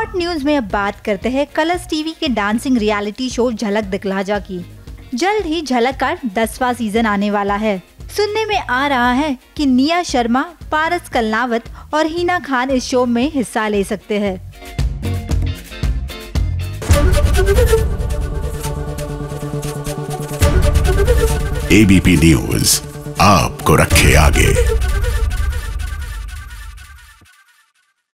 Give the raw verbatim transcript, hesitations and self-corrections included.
Hot news में अब बात करते हैं कलर्स टीवी के dancing reality show Jhalak Dikhla जा की। जल्द ही झलक का दसवां सीजन आने वाला है। सुनने में आ रहा है कि निया शर्मा, पारस कलनावत और हिना खान इस शो में हिस्सा ले सकते हैं। एबीपी न्यूज आपको रखे आगे।